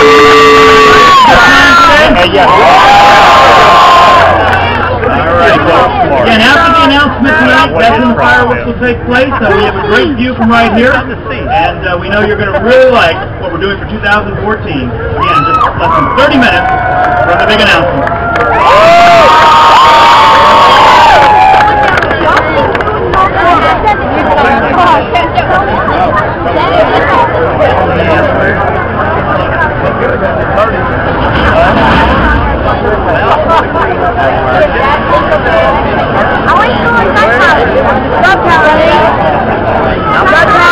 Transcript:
Again, after the announcement tonight, that's when the fireworks will take place. We have a great view from right here, and we know you're going to really like what we're doing for 2014. Again, just less than 30 minutes from the big announcement. I want to go in my house.